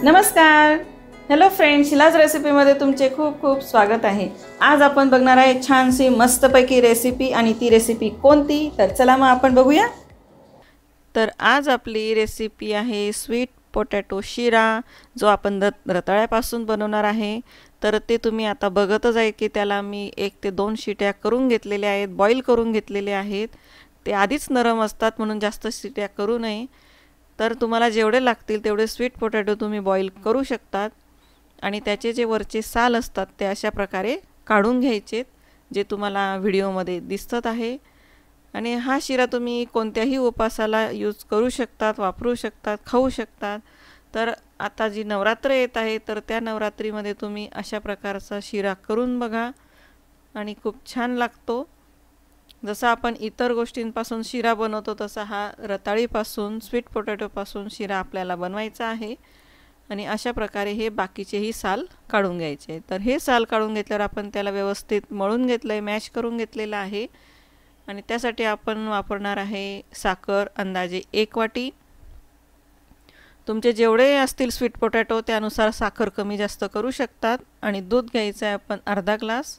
नमस्कार. Hello friends, Shilaj रेसिपीमध्ये तुमचे खूप खूप स्वागत आहे. आज आपण बघणार आहे छानशी मस्तपैकी रेसिपी. आणि ती रेसिपी कोणती, तर चला मग आपण बघूया. तर आज आपली रेसिपी आहे स्वीट पोटॅटो शिरा, जो आपण रताळ्यापासून बनवणार आहे. तर ते तुम्ही आता बघतच आहे की त्याला मी 1 ते 2 शिट्या करून घेतलेल्या आहेत, बॉईल करून घेतलेले आहेत. ते आधीच नरम असतात म्हणून जास्त शिट्या करू नये. तर तुम्हाला जेवढे लागतील तेवढे स्वीट पोटॅटो तुम्ही बॉईल करू शकतात. आणि त्याचे जे वरचे साल असतात ते अशा प्रकारे काढून घ्यायचे, जे तुम्हाला व्हिडिओमध्ये दिसत आहे. आणि हा शिरा तुम्ही कोणत्याही उपासाला यूज करू शकतात, वापरू शकतात, खाऊ शकतात. तर आता जी नवरात्र येत आहे, तर त्या नवरात्रीमध्ये तुम्ही अशा प्रकारचा शिरा करून बघा आणि खूप छान लागतो. जसं आपण इतर गोष्टींपासून शिरा बनवतो तसा हा रताळीपासून, स्वीट पोटॅटोपासून शिरा आपल्याला बनवायचा आहे. आणि अशा प्रकारे हे बाकीचेही साल काढून घ्यायचे. तर हे साल काढून घेतल्यावर आपण त्याला व्यवस्थित मळून घेतलं आहे, मॅश करून घेतलेलं आहे. आणि त्यासाठी आपण वापरणार आहे साखर अंदाजे 1 वाटी. तुमचे जेवढे असतील स्वीट पोटॅटो त्यानुसार साखर कमी जास्त करू शकतात. आणि दूध घ्यायचं आहे आपण अर्धा ग्लास.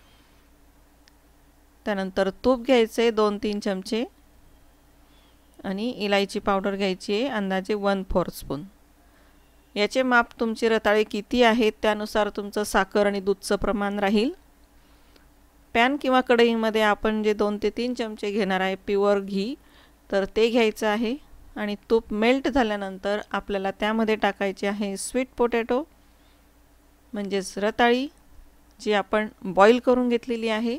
त्यानंतर तूप घ्यायचे 2-3 चमचे. आणि इलायची पावडर घ्यायची आहे अंदाजे 1/4 स्पून. याचे माप तुमची रताळे किती आहेत त्यानुसार तुमचं साखर आणि दूधचं प्रमाण राहील. पॅन किंवा कढईमध्ये आपण जे 2 ते 3 चमचे घेणार आहे प्युअर घी, तर ते घ्यायचं आहे. आणि तूप मेल्ट झाल्यानंतर आपल्याला त्यामध्ये टाकायचे आहे स्वीट पोटॅटो, म्हणजेच रताळी, जी आपण बॉईल करून घेतलेली आहे.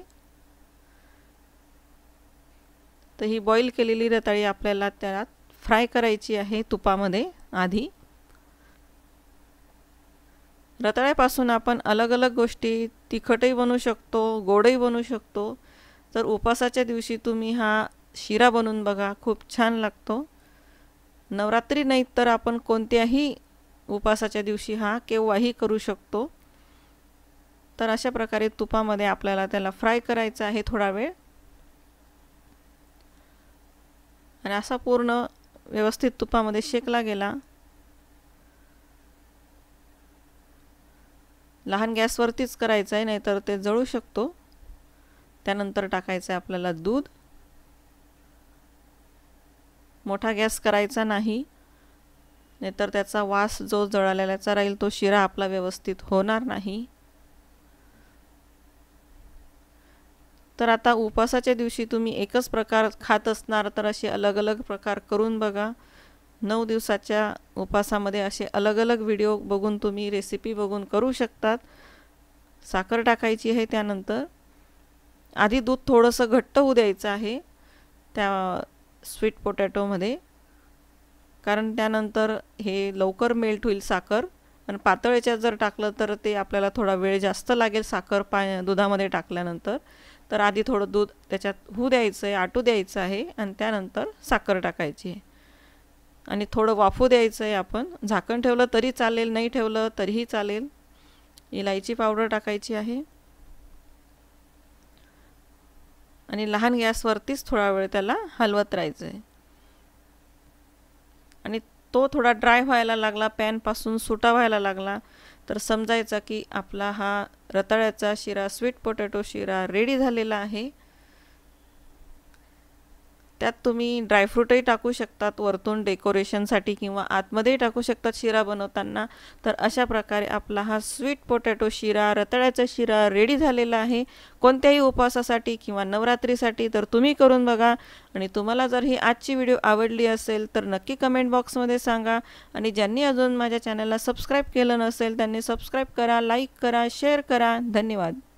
तर ही बॉईल केलेली रताळी आपल्याला त्यात फ्राय करायची आहे तुपामध्ये आधी. रताळ्यापासून आपण अलग अलग गोष्टी तिखटही बनवू शकतो, गोडही बनवू शकतो. तर उपवासाच्या दिवशी तुम्ही हा शिरा बनवून बघा, खूप छान लागतो. नवरात्री नाही तर आपण कोणत्याही उपवासाच्या दिवशी हा केव्हाही करू शकतो. तर अशा प्रकारे तुपामध्ये आपल्याला त्याला फ्राय करायचं आहे थोडा वेळ. आणि असा पूर्ण व्यवस्थित तुपामध्ये शेकला गेला. लहान गॅसवरतीच करायचं आहे, नाहीतर ते जळू शकतो. त्यानंतर टाकायचं आहे आपल्याला दूध. मोठा गॅस करायचा नाही, नाहीतर त्याचा वास जो जळालेल्याचा राहील तो शिरा आपला व्यवस्थित होणार नाही. तर आता उपवासाच्या दिवशी तुम्ही एकच प्रकार खात असणार, तर असे अलग अलग प्रकार करून बघा. 9 दिवसाच्या उपवासामध्ये असे अलग अलग व्हिडिओ बघून तुम्ही रेसिपी बघून करू शकतात. साखर टाकायची आहे. त्यानंतर आधी दूध थोडंसं घट्ट होऊ द्यायचं आहे त्या स्वीट पोटॅटोमध्ये, कारण त्यानंतर हे लवकर मेल्ट होईल साखर. आणि पातळ याच्यात जर टाकलं तर ते आपल्याला थोडा वेळ जास्त लागेल साखर दुधामध्ये टाकल्यानंतर. तर आधी थोडं दूध त्याच्यात होऊ द्यायचं आहे, आटू द्यायचं आहे. आणि त्यानंतर साखर टाकायची आहे आणि थोडं वाफू द्यायचं आहे. आपण झाकण ठेवलं तरी चालेल, नाही ठेवलं तरीही चालेल. इलायची पावडर टाकायची आहे. आणि लहान गॅसवरतीच थोडा वेळ त्याला हलवत राहायचं आहे. आणि तो थोडा ड्राय व्हायला लागला, पॅनपासून सुटा व्हायला लागला, तर समजायचा की आपला हा रताळ्याचा शिरा, स्वीट पोटॅटो शिरा रेडी झालेला आहे. त्यात तुम्ही ड्रायफ्रूटही टाकू शकतात वरतून डेकोरेशनसाठी, किंवा आतमध्येही टाकू शकतात शिरा बनवताना. तर अशा प्रकारे आपला हा स्वीट पोटॅटो शिरा, रताळ्याचा शिरा रेडी झालेला आहे कोणत्याही उपवासासाठी किंवा नवरात्रीसाठी. तर तुम्ही करून बघा. आणि तुम्हाला जर ही आजची व्हिडिओ आवडली असेल तर नक्की कमेंट बॉक्समध्ये सांगा. आणि ज्यांनी अजून माझ्या चॅनलला सबस्क्राईब केलं नसेल त्यांनी सबस्क्राईब करा, लाईक करा, शेअर करा. धन्यवाद.